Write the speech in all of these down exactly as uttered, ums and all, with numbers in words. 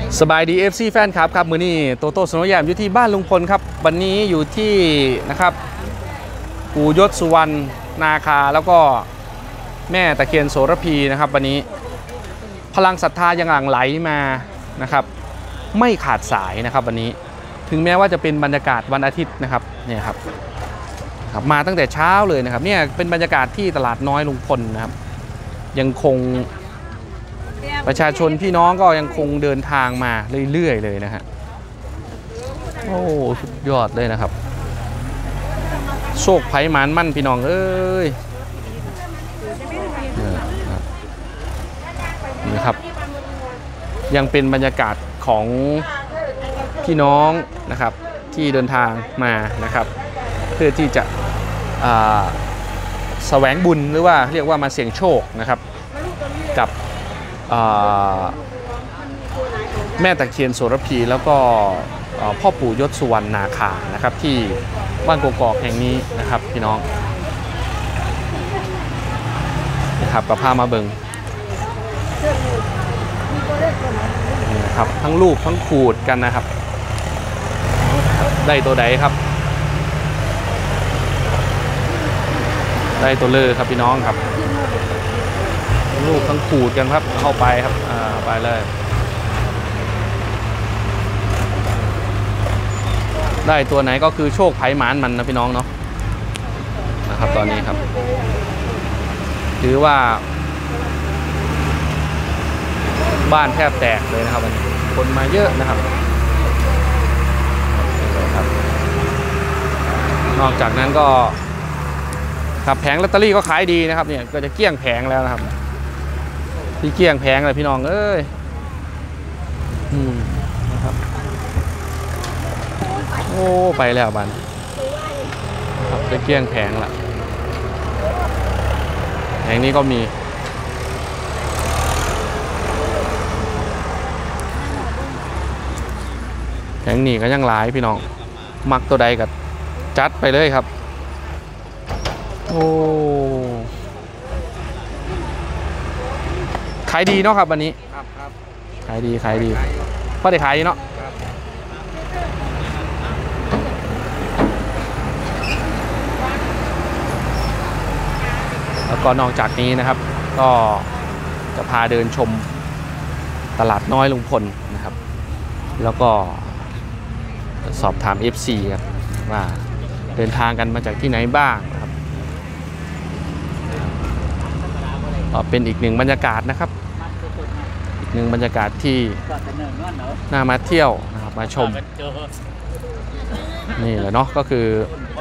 สบายดี เอฟ ซี แฟนครับครับมือนี้โตโต้สโนว์แยมอยู่ที่บ้านลุงพลครับวันนี้อยู่ที่นะครับปู่ยศสุวรรณนาคาแล้วก็แม่ตะเคียนโสระพีนะครับวันนี้พลังศรัทธายังหลั่งไหลมานะครับไม่ขาดสายนะครับวันนี้ถึงแม้ว่าจะเป็นบรรยากาศวันอาทิตย์นะครับเนี่ยครับครับมาตั้งแต่เช้าเลยนะครับเนี่ยเป็นบรรยากาศที่ตลาดน้อยลุงพลนะครับยังคงประชาชนพี่น้องก็ยังคงเดินทางมาเรื่อยๆเลยนะฮะโอ้สุดยอดเลยนะครับโชคไผ่หมานมั่นพี่น้องเอ้ยนี่ครับยังเป็นบรรยากาศของพี่น้องนะครับที่เดินทางมานะครับเพื่อที่จะแสวงบุญหรือว่าเรียกว่ามาเสี่ยงโชคนะครับกับแม่ตะเคียนโสระพีแล้วก็พ่อปู่ยศสุวรรณนาคานะครับที่บ้านกกอกแห่งนี้นะครับพี่น้องนะครับกับพามาเบิงนี่นะครับทั้งรูปทั้งขูดกันนะครับได้ตัวใดครับได้ตัวเลอครับพี่น้องครับลูกทั้งขูดกันครับเข้าไปครับอ่าไปเลยได้ตัวไหนก็คือโชคไผ่หมานมันนะพี่น้องเนาะนะครับตอนนี้ครับถือว่าบ้านแทบแตกเลยนะครับวันนี้คนมาเยอะนะครับนอกจากนั้นก็ครับแผงลอตเตอรี่ก็ขายดีนะครับเนี่ยก็จะเกลี้ยงแผงแล้วนะครับที่เกลี้ยงแผงเลยพี่น้องเอ้ยอืมนะครับโอ้ไปแล้วบันครับจะเกลี้ยงแผงละแผงนี้ก็มีแผงนี้ก็ยังหลายพี่น้องมักตัวใดกับจัดไปเลยครับโอ้ขายดีเนาะครับวันนี้ครับครับขายดีขายดีพอได้ขายดีเนาะแล้วก็นอกจากนี้นะครับก็จะพาเดินชมตลาดน้อยลุงพลนะครับแล้วก็สอบถาม เอฟ ซี ครับว่าเดินทางกันมาจากที่ไหนบ้างนะครับเป็นอีกหนึ่งบรรยากาศนะครับอีกหนึ่งบรรยากาศที่น่ามาเที่ยวนะครับมาชมนี่แหละเนาะก็คื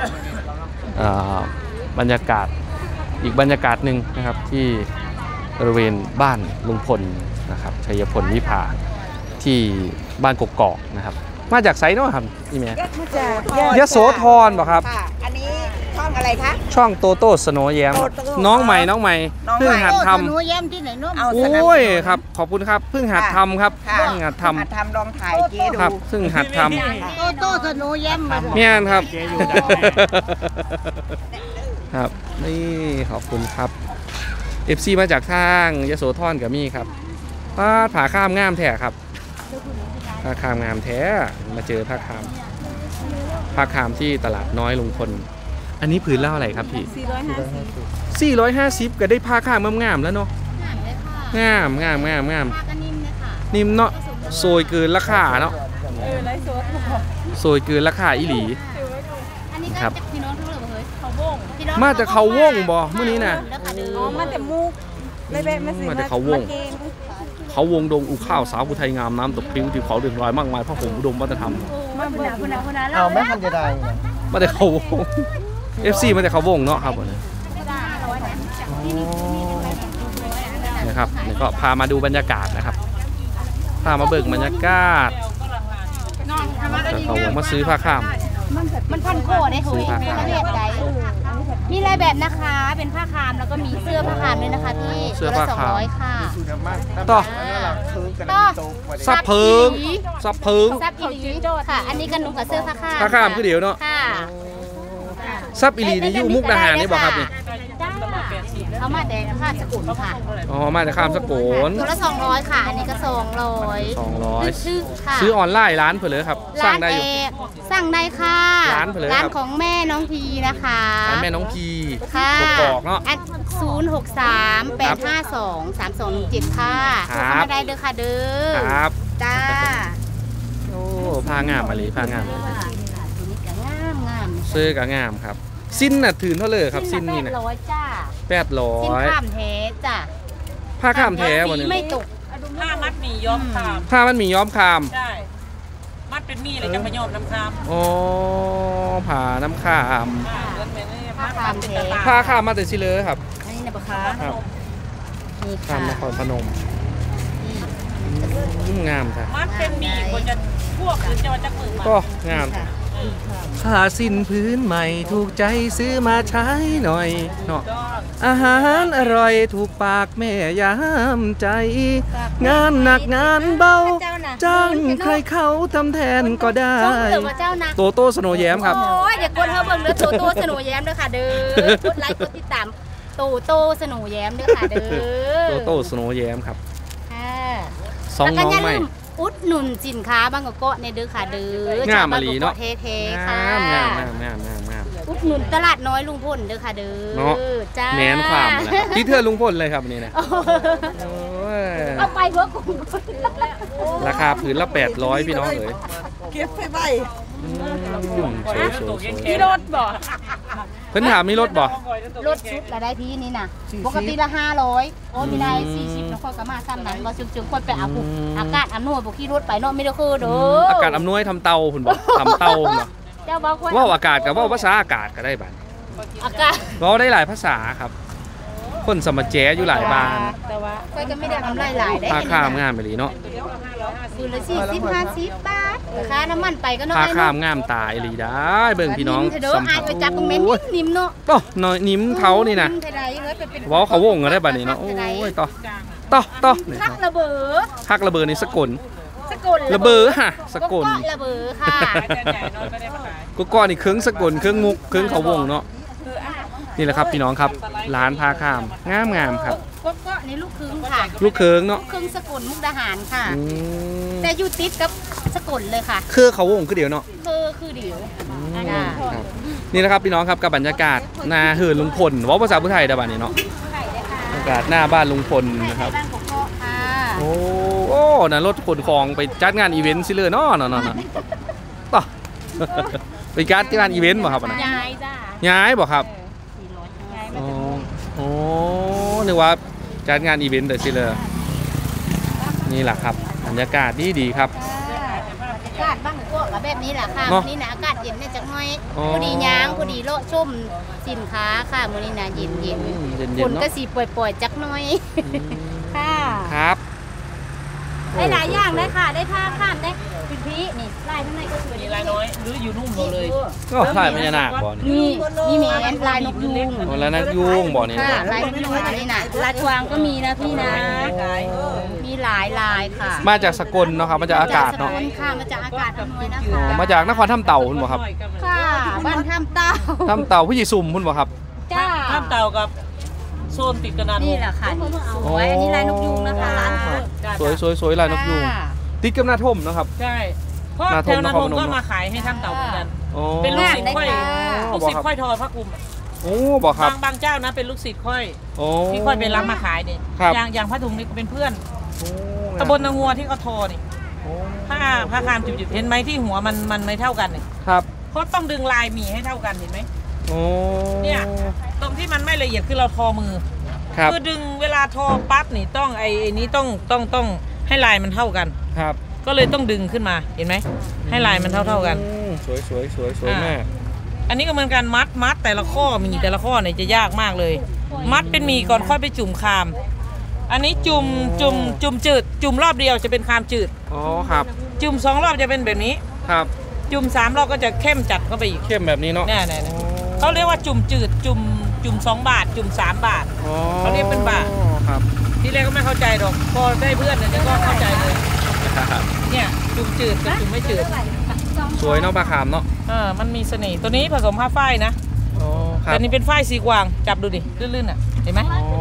อบรรยากาศอีกบรรยากาศหนึ่งนะครับที่บริเวณบ้านลุงพลนะครับชัยพลวิภาที่บ้านกกอกนะครับมาจากไซโน่ครับนี่แม่มาจากยโสธรบอกครับอันนี้ช่องอะไรคะช่องโตโต้สโนว์แยมน้องใหม่น้องใหม่เพิ่งหัดทำโอ้ยครับขอบคุณครับเพิ่งหัดทำครับเพิ่งหัดทำหัดทำลองถ่ายเจ๊ดูครับเพิ่งหัดทำโตโต้สโนว์แยมมาเนี่ยครับครับนี่ขอบคุณครับ เอฟ ซี มาจากทางยโสธรกับมี่ครับผ้าผาข้ามงามแท้ครับผ้าคามงามแท้มาเจอผ้าคามผ้าคามที่ตลาดน้อยลุงพลอันนี้ผืนเล่าอะไรครับพี่สี่ร้อยห้าสิบก็ได้ผ้าคามงามแล้วเนาะงามงามงามงามนิ่มเนาะโซยเกินราคาเนาะโซยเกินราคาอีหลีครับมาจากเขาวงบ่เมื่อนี้นะอ๋อมาจากมุกเลยแวะมาสิมาจากเขาวงเขาวงดงอุข้าวสาวผู้ไทยงามน้ำตกพริ้งที่เขาเดือดร้อนมากมายพระผมอุดมวัฒนธรรมเอาแม่พันจะได้มาจากเขาวง เอฟ ซี มาจากเขาวงเนาะครับนะครับนี่ก็พามาดูบรรยากาศนะครับพามาเบิกบรรยากาศจากเขาวงมาซื้อผ้าข้ามมันพันโคได้ถูกประเทศใดมีลายแบบนะคะเป็นผ้าคามแล้วก็มีเสื้อผ้าคามด้วยนะคะพี่เสื้อผ้าคามค่ะต่อต่อซับเพิงซับเพิงซับอีลีค่ะอันนี้กันนุ่งกับเสื้อผ้าคามผ้าคามคือเดียวเนาะซับอีลีนี่อยู่มุกดาหารนี่บอกครับนี่จ้าเอามาแต่ข้ามสกุลค่ะอ๋อมาจากข้ามสกุลตัวละสองร้อยค่ะอันนี้ก็สองร้อยสองร้อยชื่อค่ะซื้อออนไลน์ร้านเผื่อเลยครับสร้างได้อยู่เกสั่งได้ค่ะร้านเผลอครับร้านของแม่น้องพีนะคะร้านแม่น้องพีค่ะกกอกเนาะศูนย์หกสามแปดห้าสองสามสองหนึ่งเจ็ดค่ะคโทรัรบเข้ามาได้เด้อค่ะเด้อครับจ้าโอ้ผ้างามมาเลยผ้างามเลยตัวนี้ก็งามงามเสื้อก็งามครับสิ้นน่ะถืนเท่าเลยครับสิ้นนี่แปนะดร้อยจ้าแปดร้อสิ้นยข้ามแท้จ้ะผ้าข้ามแท้วันสีนี้ไม่ตกผ้ามัดหมีย้อมคามผ้ามันมีย้อมคามใช่มัดเป็นมีเลยจะมาย้อมน้ำคามอ๋อผ้าน้ำคามผ้าเงินเป็นนี่มัดมัดเป็นตะตาผ้าข้ามมาแต่ชิเลอครับอันนี้นะปะคะครับนี่ข้าค่ะมนครพนมอืมงามค่ะมัดเป็นมีคนจะพวกหรือจะมาจักมือมาก็งามค่ะผ้าสิ้นพื้นใหม่ถูกใจซื้อมาใช้หน่อยเนาะก็อาหารอร่อยถูกปากแม่ยามใจ งานหนักงานเบาจ้างใครเขาทำแทนก็ได้ชมเถอะว่าเจ้านะโตโต้สโนว์แย้มครับโอ้ยอย่ากดเธอเบิ่งเด้อโตโต้สโนว์แย้มเด้อค่ะเด้อกดไลค์กดติดตามโตโต้สโนว์แย้มเด้อค่ะเด้อโตโต้สโนว์แย้มครับค่ะสองแล้วน้ก็องอย่าใหม่ลืมอุดหนุนสินค้าบางกอกเกาะในเด้อค่ะเด้องามมะลิเนาะเท่ๆค่ะงามงามงามงามงามงามอุดหนุนตลาดน้อยลุงพลเด้อค่ะเด้อเนาะจ้าแมนความนะครับที่เธอลุงพลเลยครับอันนี่นะโอ้โอ้ยเอาไปเพื่อกุ้งราคาผืนละแปดร้อยพี่น้องเอ๋ยเก็บไปไว้อืมสวยสวยสวยที่รถบ่เพิ่นถามมีรถบ่รถชุดละได้พี่นี่นะปกติละห้าร้อยโอ้มีได้สี่สิบแล้วค่อยก็มาซ้ำนั้นบ่จึงๆค่อยไปเอาปุ๊บอากาศอำนวยบ่ขี่รถไปเนาะไม่ได้คือเด้ออาอากาศอำนวยทำเตาคุณบ่ทำเตาคุณบ่เจ้าบ่ค่อยว่าอากาศกับว่าภาษาอากาศก็ได้บัดอากาศเว้าได้หลายภาษาครับ คนสมแจอยู่หลายบ้านแต่ว่าค่อยก็ไม่ได้กำไรหลายได้ผ้าข้ามงามไปเลยเนาะคืนละสี่สิบห้าสิบบาทราคาน้ำมันไปก็น้อยผ้าข้ามเนาะงามตายเลยได้เบิ่งพี่น้องเด้ออายไปจับตรงแม่นโอ้ยนิ่มเนาะต่อน้อยนิ้มเขานี่นะเท่าใดเอ้ยไปเป็นเว้าเขาวงก็ได้บัดนี้เนาะโอ้ยต่อต่อต่อนี่คักระเบ้อฮักระเบิดนี่สกลสกลระเบิดฮะสกลก็ระเบ้อค่ะใหญ่น้อยก็ได้มาขายก็ก้อนนี่เครื่องสกลเครื่องมุกเครื่องเขาวงเนาะนี่แหละครับพี่น้องครับร้านผ้าข้ามงามงามครับก็ก็ในลูกครึ่งค่ะลูกเคิงเนาะครึ่งสกลมุกดาหารค่ะอืมแต่อยู่ติดกับสกลเลยค่ะคือเขาวงคือเดียวเนาะคือคือเดียวครับนี่นะครับพี่น้องครับกับบรรยากาศหนาเหินลุงพลเว่าภาษาพุทธไทยได้บ้านนี้เนาะบรรยากาศหน้าบ้านลุงพลนะครับบ้านของพ่อค่ะโอ้โอ้นะรถขนของไปจัดงานอีเวนต์ซิเลยเนาะเนาะเนาะเนาะต่อ ไปจัดงานอีเวนต์บ่ครับอันนั้นยายจ้าย้ายบ่ครับยายอ๋อโอ้นึกว่าจัดงานอีเวนต์เดี๋ยวซิเลยนี่แหละครับบรรยากาศดีดีๆครับอากาศบ้านของพ่อกับแบบนี้แหละค่ะเนาะวันนี้นะอากาศเย็นเนี่ยจักหน่อยอ๋อพอดียางพอดีโลชมสินค้าค่ะมื้อนี้นะเย็นเย็นอืมเย็นฝเย็นนเนาะก็สีปล่อยๆจักหน่อย ค่ะครับได้หลายอย่างเลยค่ะ ได้ผ้าข้ามได้พิมพีนี่ลายข้างในก็สวยมีลายน้อยหรืออยู่นุ่มหมดเลยก็ถ่ายพญานาคบ่นี่นี่นี่แม่นลายนกยูงโอ้แล้วนักยุ่งบ่นี่ค่ะเนาะลายนกยูงอันนี้นะลายกวางก็มีนะพี่นะ มีหลายลายค่ะมาจากสกลเนาะครับมาจากอากาศเนาะจสกลค่ะมาจากอากาศอำนวยนะอ๋อคะมาจากนครถ้ำเต่าคุณบ่ครับค่ะบ้านท่ามเต้าถ้ำเต่าผู้ใหญ่ซุ่มคุณบ่ครับจ้าข้ามเต่ากับโซนติดกันนานนี่แหละค่ะนี่สวยอันนี้ลายนกยูงนะคะสวยสวยสวยลายนกยูงค่ะติดกับหน้าท่มเนาะครับใช่เพราะนาทแถมวนาทมนครพนมก็มาขายให้ข้ามเต่าเหมือนกันอ๋อเป็นลูกศิษย์ค่อยงานได้ค่ะลูกศิษย์ค่อยทอพระกลุ่มโอ้บ่ครับบางบางเจ้านะเป็นลูกศิษย์ค่อยโอ้ที่ค่อยไปรับมาขายนี่ครับอย่างอย่างผ้าถุงนี่ก็เป็นเพื่อนโอ้ตำบลนางงัวที่เขาทอนี่โอ้ผ้าผ้าคามจุดๆเห็นไหมที่หัวมันมันไม่เท่ากันนี่ครับเขาต้องดึงลายหมี่ให้เท่ากันเห็นไหมโอ้เนี่ย ตรงที่มันไม่ละเอียดคือเราทอมือครับคือดึงเวลาทอปั๊บนี่ต้องไอ้ไอ้นี้ต้องต้องต้องให้ลายมันเท่ากันครับก็เลยต้องดึงขึ้นมาเห็นไหมให้ลายมันเท่าเท่าๆกันอืมสวยสวยสวยสวยอ่ามมากอันนี้ก็เหมือนกันมัดมัดแต่ละข้อมีแต่ละข้อเนี่ยจะยากมากเลย มัดเป็นหมี่ก่อนค่อยไปจุ่มคาม อันนี้จุ่มจุ่มจุ่มจืด จุ่มรอบเดียวจะเป็นคามจืดอ๋อครับจุ่มสองรอบจะเป็นแบบนี้ครับจุ่มสามรอบก็จะเข้มจัดเข้าไปอีกเข้มแบบนี้เนาะเนี่ยเนี่ยเนี่ยเขาเรียกว่าจุ่มจืด จุ่มจุ่มสองบาท จุ่มสามบาทอ๋อเขาเรียกเป็นบาทครับที่แรกก็ไม่เข้าใจหรอกพอได้เพื่อนเนี่ยก็เข้าใจเลยครับเนี่ยจุ่มจืดกับจุ่มไม่จืดสวยเนาะปลาขามเนาะเออมันมีเสน่ห์ตัวนี้ผสมผ้าฝ้ายนะอ๋อครับแต่นี่เป็นฝ้ายสีกวางจับดูดิลื่นๆอ่ะเห็นไหมอ๋อ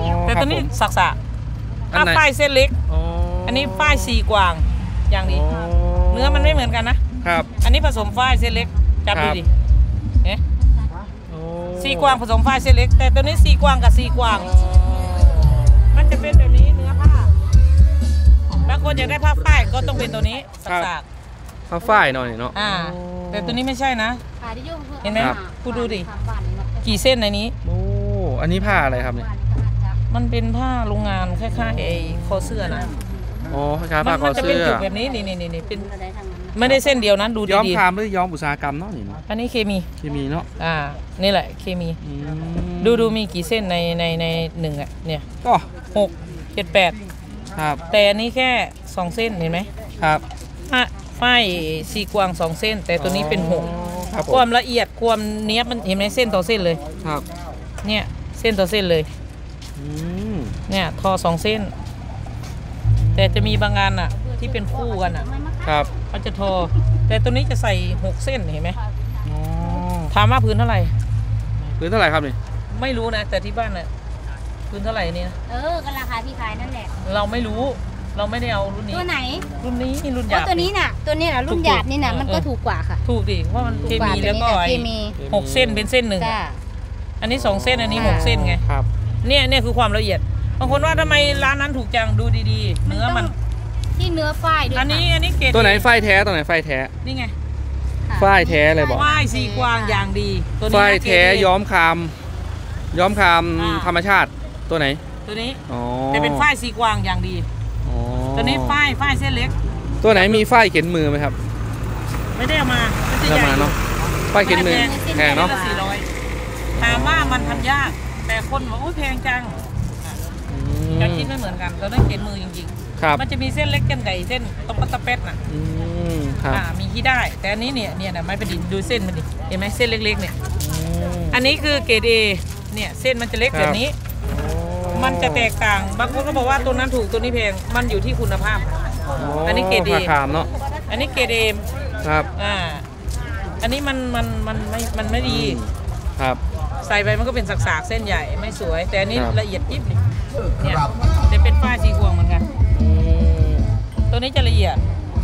แต่ตัวนี้ครับผมสักสะอันถ้าไหนฝ้ายเส้นเล็กอ๋ออันนี้ฝ้ายสีกวางอย่างดีอ๋อเนื้อมันไม่เหมือนกันนะครับอันนี้ผสมฝ้ายเส้นเล็กจับคดูรับดิเอ๊ะโอ้สีกวางผสมฝ้ายเส้นเล็ก แต่ตัวนี้สีกวางกับสีกวาง มันจะเป็นแบบนี้เนื้อผ้าบางคนอยากได้ผ้าฝ้ายก็ต้องเป็นตัวนี้สักสากผ้าฝ้ายหน่อยเนาะอ่า แต่ตัวนี้ไม่ใช่นะขายได้เยอะเห็นไหมครับคุณดูดิสามบาทนี่เนาะกี่เส้นในนี้โอ้อันนี้ผ้าอะไรครับเนี่ยมันเป็นผ้าโรงงานคล้ายๆไอ้คอเสื้อนะอ๋อคล้ายๆมัผ้าคมัอจะเสื้เป็นอจุดแบบนี้นี่นี่นี่นี่เป็นอะไรทางนั้นนะไม่ได้เส้นเดียวนะดูย้อมดีครามหรือย้อมอุตสาหกรรมเนาะนี่เนาะๆอันนี้เคมีเคมีเนาะอ่า นี่แหละเคมีอืมดูดูมีกี่เส้นในในในหนึ่งอ่ะ เนี่ยก็หกเจ็ดแปดครับแต่อันนี้แค่สองเส้นเห็นไหมครับฝ้าฝ้ายสีกวางสองเส้น แต่ตัวนี้เป็นหกครับผความมละเอียดความเนี้ยบมันเห็นไหมเส้นต่อเส้นเลยครับเนี่ยเส้นต่อเส้นเลยอืมเนี่ยทอสองเส้น แต่จะมีบางงานอ่ะ ที่เป็นคู่กันอ่ะครับเขาจะทอ แต่ตัวนี้จะใส่หกเส้นเห็นไหมอ๋อถามว่าพื้นเท่าไหร่พื้นเท่าไหร่ครับนี่ไม่รู้นะ แต่ที่บ้านน่ะพื้นเท่าไหร่นี่นะเออก็ราคาที่ขายนั่นแหละเราไม่รู้ เราไม่ได้เอารุ่นนี้ตัวไหนรุ่นนี้รุ่นหก็ยาบตัวนี้น่ะ ตัวนี้น่ะรุ่นหยาบนี่น่ะถูกๆมันก็เออถูกกว่าค่ะถูกดิเพราะมันเคถูกกว่ามีแล้วก็ตัวนี้น่ะไอ้เคมีหกเส้นเป็นเส้นหนึ่งจ้าอันนี้สองเส้นอันนี้หกเส้นไงครับเนี่ยเนี่ยคือความละเอียด บางคนว่าทำไมร้านนั้นถูกจังดูดีๆ เนื้อมันที่เนื้อฝ้ายด้วยอันนี้อันนี้เกรดตัวไหนฝ้ายแท้ตัวไหนฝ้ายแท้นี่ไงฝ้ายแท้เลยบอกฝ้ายสีกวางอย่างดีตัวนี้ฝ้ายนะแท้เกรดย้อมครามย้อมครามอ่าธรรมชาติตัวไหนตัวนี้อ๋อแต่เป็นฝ้ายสีกวางอย่างดีอ๋อตัวนี้ฝ้ายฝ้ายเส้นเล็กตัวไหนมีฝ้ายเข็นมือไหมครับไม่ได้เอามามันจะเราใหญ่มาเนาะฝ้ายเข็นมือแพงเนาะสี่ร้อยถามว่ามันทำยาก แต่คนบอกโอ้ยแพงจังอืจะมคิดไม่เหมือนกันเราต้องเข็นมือจริงครับๆ มันจะมีเส้นเล็กเส้นใหญ่เส้นตรงปัตตะเป็ดน่ะอืมครับอ่ามีที่ได้ แต่อันนี้เนี่ยเนี่ยนะไม้ประดิษฐ์ดูเส้นมันดิเห็นไหมเส้นเล็กๆเนี่ยอืมอันนี้คือเกรดเอเนี่ยเส้นมันจะเล็กครับแบบนี้ มันจะแตกต่างบางคนก็บอกว่าตัวนั้นถูกตัวนี้แพงมันอยู่ที่คุณภาพ อันนี้เกรด A ผ้าครามเนาะอันนี้เกรดเอครับอ่าอันนี้มันมันมันไม่มันไม่ดีครับใส่ไปมันก็เป็นสักๆเส้นใหญ่ไม่สวย แต่อันนี้ครับละเอียดยิบเลยเนี่ยจะเป็นฝ้ายสีกวางเหมือนกันอืมตัวนี้จะละเอียด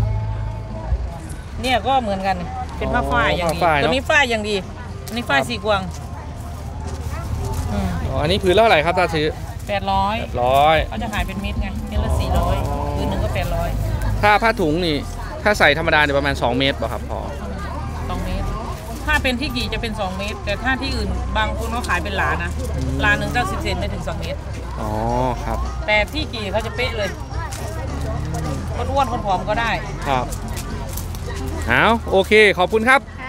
เนี่ยก็เหมือนกัน เป็นผ้าฝ้ายอย่างดีผ้าฝ้ายเนอะตัวนี้ฝ้ายอย่างดี อันนี้ฝ้ายสีกวางอ๋ออันนี้พื้นละเท่าไหร่ครับถ้าซื้อแปดร้อยร้อยเขาจะขายเป็นเม็ดไงเม็ดละสี่ร้อยคืนหนึ่งก็แปดร้อยถ้าผ้าถุงนี่ ถ้าใส่ธรรมดาเนี่ยประมาณสองเมตรป่ะครับพอสองเมตร ถ้าเป็นที่กี่จะเป็นสองเมตร แต่ถ้าที่อื่นบางคนเขาขายเป็นหลานะหลาหนึ่งเก้าสิบเซนไม่ถึงสองเมตรอ๋อครับแต่ที่กี่เขาจะเป๊ะเลยคนอ้วนคนผอมก็ได้ครับเอาโอเคขอบคุณครับค่ะ